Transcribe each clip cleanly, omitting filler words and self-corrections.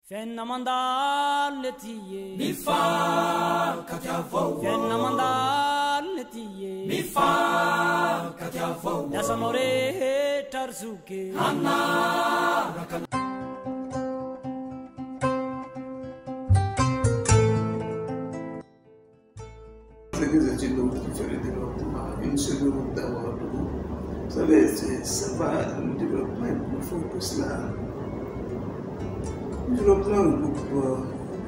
Fenna mandaletiye mi fa katiavo Fenna mandaletiye mi fa katiavo da sonore tarzuke Anna rakal Les études de route qui fait le développement, une seule route d'avoir de l'eau. Vous savez, ça va, le développement est plus fort que cela. Le développement regroupe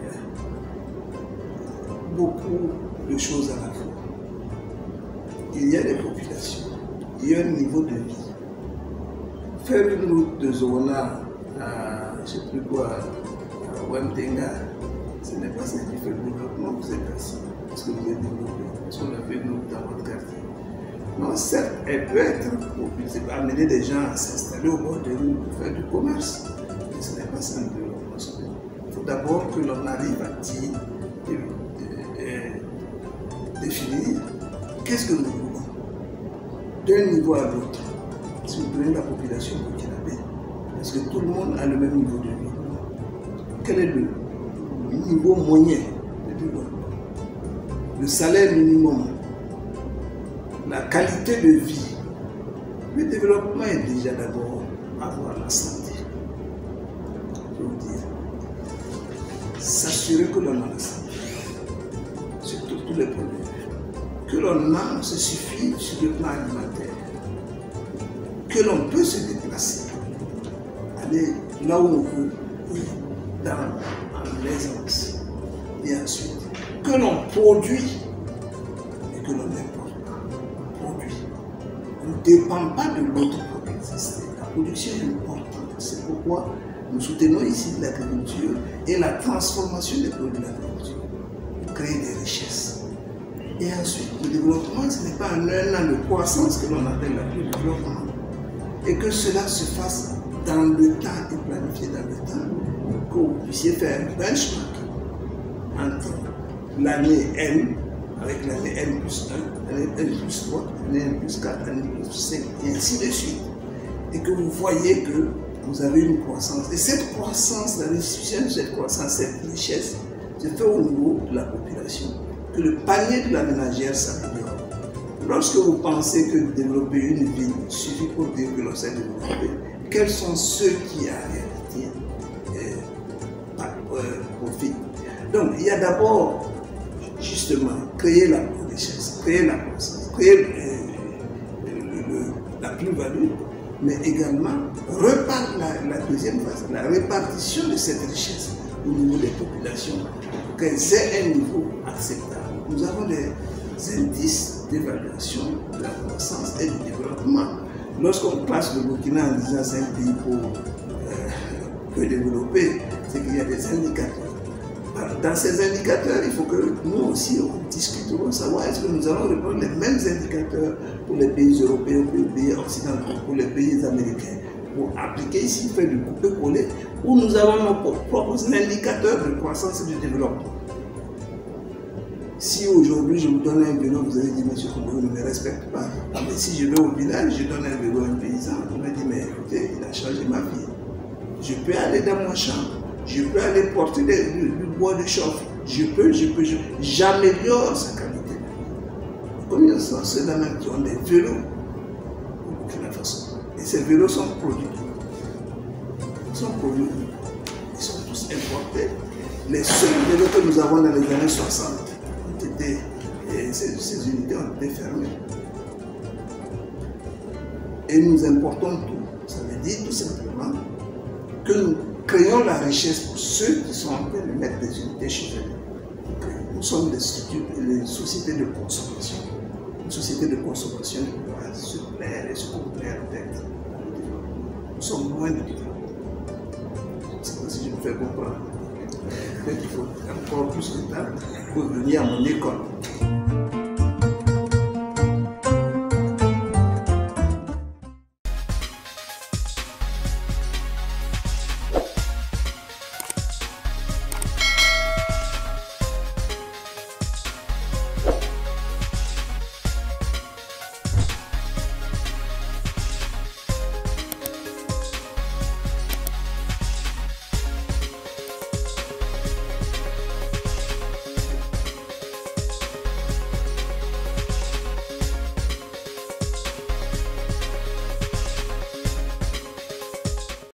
beaucoup de choses à la fois. Il y a des populations, il y a un niveau de vie. Faire une route de Zona à, je ne sais plus quoi, à Wantenga, ce n'est pas ça qui fait le développement, vous êtes assis. Parce que vous êtes développé, parce qu'on a fait une route dans votre quartier. Non, certes, elle peut être propulsée, amener des gens à s'installer au bord des routes pour faire du commerce. Mais ce n'est pas ça le développement. Il faut d'abord que l'on arrive à définir qu'est-ce que nous voulons d'un niveau à l'autre. Si vous prenez la population burkinabé, est-ce que tout le monde a le même niveau de vie? Quel est le niveau moyen de développement? Le salaire minimum, la qualité de vie. Le développement est déjà d'abord avoir la santé. Je veux dire, s'assurer que l'on a la santé, sur tous les produits. Que l'on a, se suffit sur le plan alimentaire. Que l'on peut se déplacer, aller là où on veut, dans l'aisance. Et ensuite, que l'on produit et que l'on n'importe pas. Produit. On ne dépend pas de l'autre pour exister. La production est importante. C'est pourquoi nous soutenons ici l'agriculture et la transformation des produits de l'agriculture pour créer des richesses. Et ensuite, le développement, ce n'est pas un an de croissance que l'on appelle le développement. Et que cela se fasse dans le temps et planifié dans le temps, que vous puissiez faire un benchmark entre l'année N, avec l'année N plus 1, l'année N plus 3, l'année N plus 4, l'année plus 5, et ainsi de suite. Et que vous voyez que vous avez une croissance. Et cette croissance, la restitution de cette croissance, cette richesse, se fait au niveau de la population. Que le panier de la ménagère s'améliore. Lorsque vous pensez que développer une ville suffit pour dire que l'on sait développer, quels sont ceux qui en réalité profitent? Donc, il y a d'abord, justement, créer la richesse, créer la croissance, créer la plus-value, mais également la deuxième phase, la répartition de cette richesse au niveau des populations, pour qu'elles aient un niveau acceptable. Nous avons des indices d'évaluation de la croissance et du développement. Lorsqu'on classe le Burkina en disant c'est un pays peu développé, c'est qu'il y a des indicateurs. Dans ces indicateurs, il faut que nous aussi on discute pour savoir est-ce que nous allons reprendre les mêmes indicateurs pour les pays européens, pour les pays occidentaux, pour les pays américains, pour appliquer ici, faire du couper-coller, où nous avons nos propres indicateurs de croissance et de développement. Si aujourd'hui je vous donne un vélo, vous allez dire, monsieur Koumou ne me respecte pas. Mais si je vais au village, je donne un vélo à un paysan, on me dit, mais écoutez, il a changé ma vie. Je peux aller dans mon champ, je peux aller porter du bois de chauffe, j'améliore sa qualité. Combien sont ceux-là même qui ont des vélos au Burkina Faso? Et ces vélos sont produits. Ils sont produits. Ils sont tous importés. Les seuls vélos que nous avons dans les années 60, ces unités ont été fermées. Et nous importons tout. Ça veut dire tout simplement que nous créons la richesse pour ceux qui sont en train de mettre des unités chez eux. Nous sommes des sociétés de consommation. Une société de consommation qui doit se plaire et se complaire d'être. Nous sommes loin du développement. Je ne sais pas si je me fais comprendre. Peut-être qu'il faut encore plus de temps pour venir à mon école.